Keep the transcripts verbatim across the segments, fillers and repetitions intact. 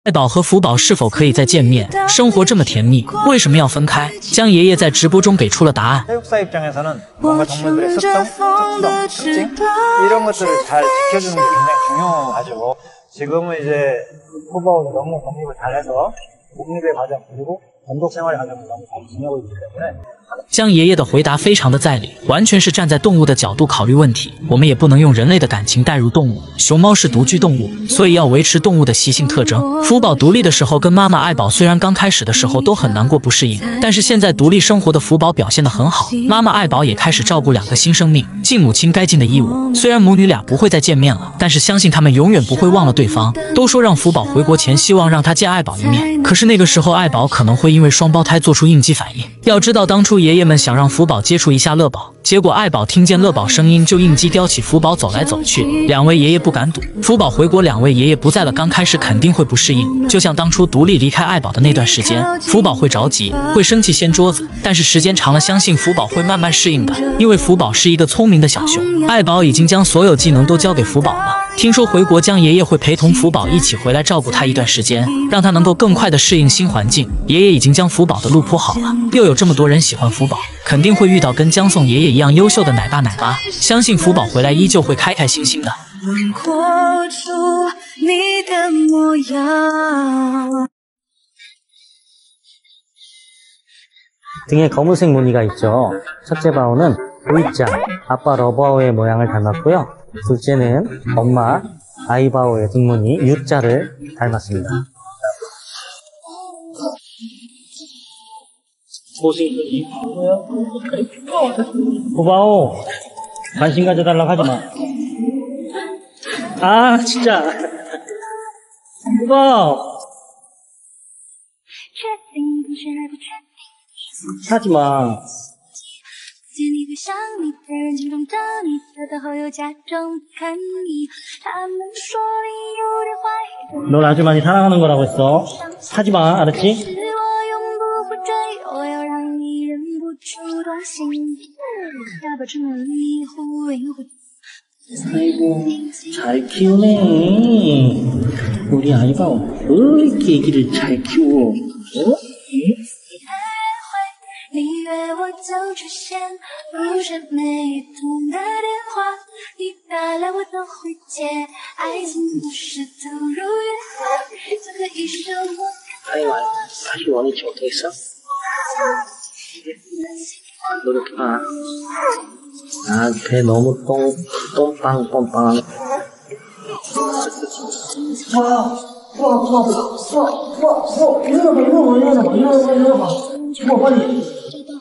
爱宝和福宝是否可以再见面？生活这么甜蜜，为什么要分开？江爷爷在直播中给出了答案。 뭔가 동물들의 습성, 특성, 특징 이런 것들을 잘 지켜주는 게 굉장히 중요하죠. 지금은 이제 후보가 너무 독립을 잘해서 독립의 과정 그리고 단독 생활의 과정을 너무 잘 지내고 있기 때문에 江爷爷的回答非常的在理，完全是站在动物的角度考虑问题。我们也不能用人类的感情带入动物。熊猫是独居动物，所以要维持动物的习性特征。福宝独立的时候跟妈妈爱宝虽然刚开始的时候都很难过不适应，但是现在独立生活的福宝表现得很好，妈妈爱宝也开始照顾两个新生命，尽母亲该尽的义务。虽然母女俩不会再见面了，但是相信他们永远不会忘了对方。都说让福宝回国前希望让他见爱宝一面，可是那个时候爱宝可能会因为双胞胎做出应激反应。要知道当初爷爷们想让福宝接触一下乐宝，结果爱宝听见乐宝声音就应激叼起福宝走来走去，两位爷爷不敢赌。福宝回国，两位爷爷不在了，刚开始肯定会不适应，就像当初独立离开爱宝的那段时间，福宝会着急，会生气掀桌子，但是时间长了，相信福宝会慢慢适应的，因为福宝是一个聪明的小熊。爱宝已经将所有技能都交给福宝了。 听说回国江爷爷会陪同福宝一起回来照顾他一段时间，让他能够更快的适应新环境。爷爷已经将福宝的路铺好了，又有这么多人喜欢福宝，肯定会遇到跟江宋爷爷一样优秀的奶爸奶妈。相信福宝回来依旧会开开心心的。 등에 검은색 무늬가 있죠. 첫째 바오는 V자, 아빠 러브아오의 모양을 닮았고요. 둘째는 엄마 아이바오의 뒷무늬 U자를 닮았습니다. 모습이 뭐야? 후바오 관심 가져달라고 하지마. 아 진짜 후바오 하지마. 见你会想你的人紧张着你，得到后又假装不看你。他们说你有点坏。 널 아주 많이 사랑하는 거라고 했어. 하지마, 알았지? 是我永不会追，我要让你忍不住动心。要保证你忽远忽近。 아이고, 잘 키우네. 우리 아이바오, 왜 이렇게 애기를 잘 키워? 어? 你约我就出现，不是每一通的电话，你打来我都会接。爱情不是投入约会，就可以生活。 아니, 다시 원위치 어떻게 했어? 노력해봐. 아, 배 너무 똥, 똥빵, 똥빵. 와, 와, 와, 와, 와, 와, 와, 일어나봐, 일어나봐, 일어나봐, 일어나봐, 일어나봐. 와, 빨리.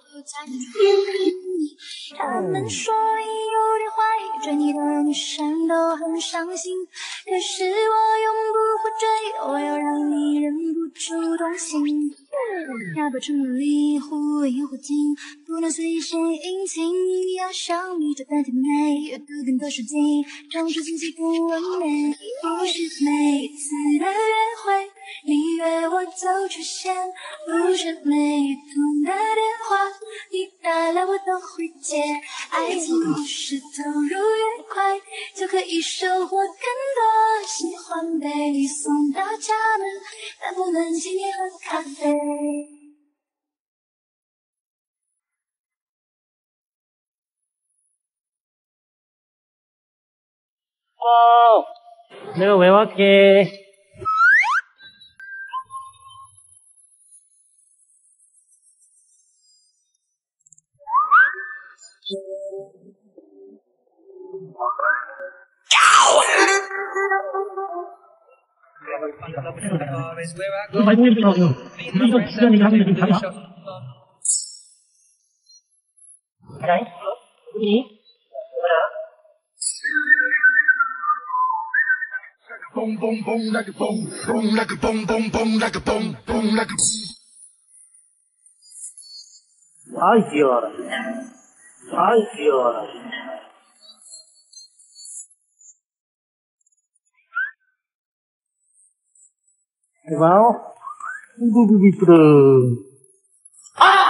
他们说你有点坏，追你的女生都很伤心。可是我永不会追，我要让你忍不住动心。要保证你忽远忽近，不能随谁殷勤。要想你这般甜美，阅读更多书籍，装出自己不完美。不是每一次的约会，你约我就出现，不是每一通的电话，你打来我都会接。爱情不是投入越快，就可以收获更多。喜欢被你送到家门，但不能请你喝咖啡。 어, 내가 왜 왔게? Boom, boom, boom, like a boom, boom, like a boom, boom, boom, like a boom, boom, like a boom. 아이 귀여워라. 아이 귀여워라. 이봐요. 아이고 이쁘다. 아!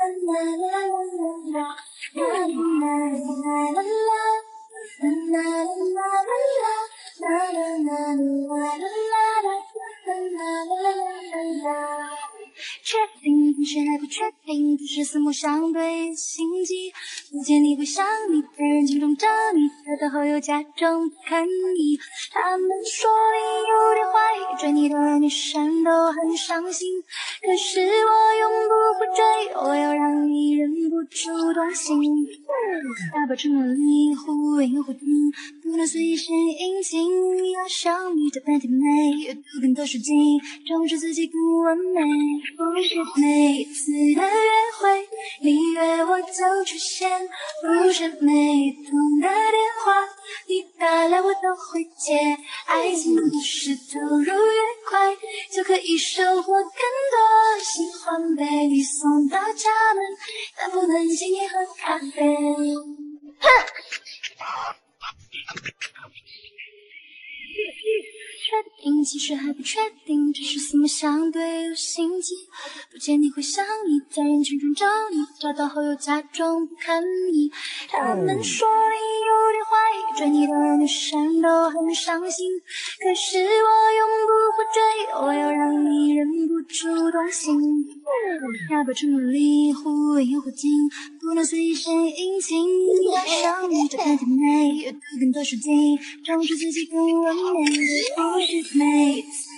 确定但是还不确定，只是四目相对心悸。不见你会想你的人群中找你，找到后又假装不看你。他们说你有点坏，追你的女生都很伤心。可是我永不会追，我要让你忍不住动心。大把承诺里忽远忽近，不能随身引进。要想你这般甜美，阅读更多书籍，重视自己更完美。不是每一次的约会，你约我就出现，不是每一通的电话，你打来我都会接。爱情不是投入越快，就可以收获更多。喜欢被你送到家门，但不能请你喝咖啡。哼！确定，其实还不确定，只是四目相对有心悸。不见你会想你，在人群中找你，找到后又假装不看你。他们说你有点坏，追你的女生都很伤心。可是我永不会追，我要让你忍不住动心。要把承诺里忽远忽近，不能随身引进。要想你这般甜美，阅读更多书籍，重视自己更完美。不是每一次